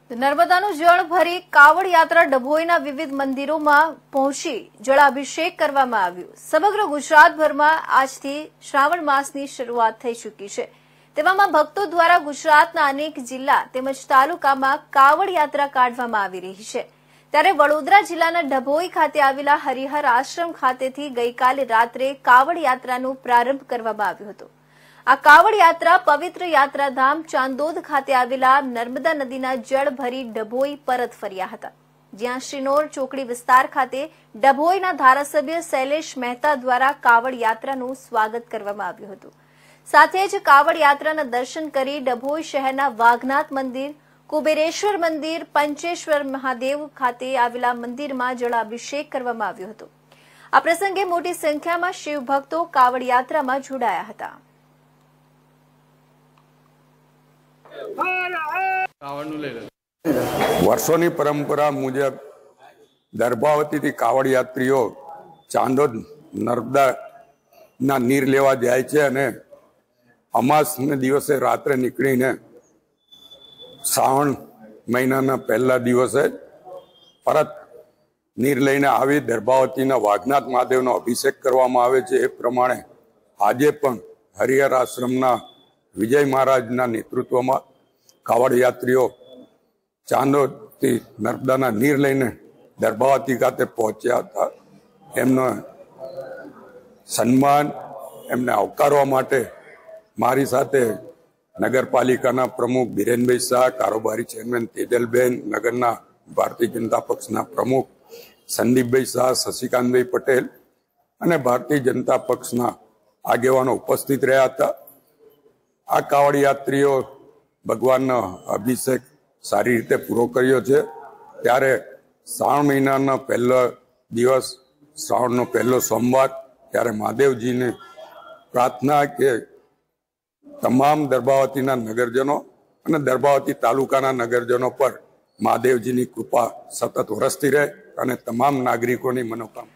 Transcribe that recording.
નર્મદાનું જળ ભરી કાવડ યાત્રા ડભોઈના વિવિધ મંદિરોમાં પહોંચી જળાભિષેક કરવામાં આવ્યો। સમગ્ર ગુજરાતભરમાં આજથી શ્રાવણ માસની શરૂઆત થઈ ચૂકી છે। તેવામાં ભક્તો દ્વારા ગુજરાતના અનેક જિલ્લા તેમજ તાલુકામાં કાવડ યાત્રા કાઢવામાં આવી રહી છે। ત્યારે વડોદરા જિલ્લાના ડભોઈ ખાતે આવેલા હરિહર આશ્રમ ખાતેથી ગઈકાલે રાત્રે કાવડ યાત્રાનો પ્રારંભ કરવામાં આવ્યો હતો। આ કાવડ યાત્રા પવિત્ર યાત્રાધામ ચાંદોદ ખાતે આવેલા નર્મદા નદીના જળ ભરી ડભોઈ પરત ફર્યા હતા, જ્યાં શ્રીનોર ચોકડી વિસ્તાર ખાતે ડભોઈના ધારાસભ્ય શૈલેષ મહેતા દ્વારા કાવડ યાત્રાનું સ્વાગત કરવામાં આવ્યું હતું। સાથે જ કાવડ યાત્રાના દર્શન કરી ડભોઈ શહેરના વાઘનાથ મંદિર, કુબેરેશ્વર મંદિર, પંચેશ્વર મહાદેવ ખાતે આવેલા મંદિરમાં જળાભિષેક કરવામાં આવ્યો હતો। આ પ્રસંગે મોટી સંખ્યામાં શિવ ભક્તો કાવડ યાત્રામાં જોડાયા હતા। વર્ષોની પરંપરા મુજબ દર્ભાવતીથી કાવડ યાત્રીઓ ચાંદોદ નર્મદાના નીર લેવા જાય છે અને અમાસને દિવસે રાત્રે નીકળીને શ્રાવણ મહિનાના પહેલા દિવસે પરત નીર લઈને આવી દર્ભાવતીના વાઘનાથ મહાદેવનો અભિષેક કરવામાં આવે છે। એ પ્રમાણે આજે પણ હરિહર આશ્રમના વિજય મહારાજના નેતૃત્વમાં કાવડ યાત્રીઓ ચાંદોદથી નર્મદાના નીર લઈને દર્ભાવતી ખાતે પહોંચ્યા હતા। એમનો સન્માન, એમને આવકારવા માટે મારી સાથે નગરપાલિકાના પ્રમુખ બિરેનભાઈ શાહ, કારોબારી ચેરમેન તેજલબેન, નગરના ભારતીય જનતા પક્ષના પ્રમુખ સંદીપભાઈ શાહ, શશિકાંતભાઈ પટેલ અને ભારતીય જનતા પક્ષના આગેવાનો ઉપસ્થિત રહ્યા હતા। આ કાવડ યાત્રીઓ ભગવાનનો અભિષેક સારી રીતે પૂરો કર્યો છે। ત્યારે શ્રાવણ મહિનાનો પહેલો દિવસ, શ્રાવણનો પહેલો સોમવાર, ત્યારે મહાદેવજીને પ્રાર્થના કે તમામ દર્ભાવતીના નગરજનો અને દર્ભાવતી તાલુકાના નગરજનો પર મહાદેવજીની કૃપા સતત વરસતી રહે અને તમામ નાગરિકોની મનોકામના